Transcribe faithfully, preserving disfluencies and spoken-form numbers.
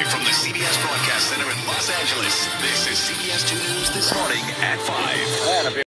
Live from the C B S Broadcast Center in Los Angeles, this is C B S two News This Morning at five.